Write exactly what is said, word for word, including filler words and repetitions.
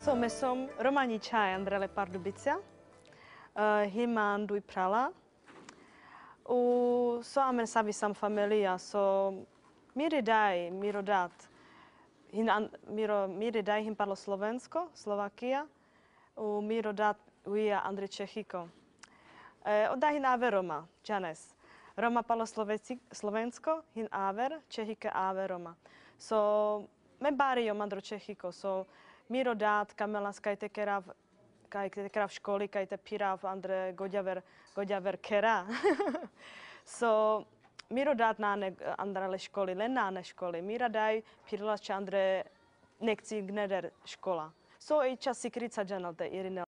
So, me som Romani Andrele Pardubica, uh, himan dui prala. U so amen savi sam familia, so miri daj, miro dat. Hin, an, miro, miri daj him parlo Slovensko, Slovakia. U miro dat uia Andre Čehiko. E, odda hin aver Roma, Janes. Roma parlo Slovensko, hin aver, Čehike aver Roma. So, me bario mandro Čehiko, so miro dat kamelas kaj te kerav, kaj te kerav školi, kaj te pirav Andre godjaver, godjaver kera. So, miro dat nane andrale školi, len nane školi. Mira daj pirlas če Andre nekci gneder škola. So, i čas si krica džanalte, Irine.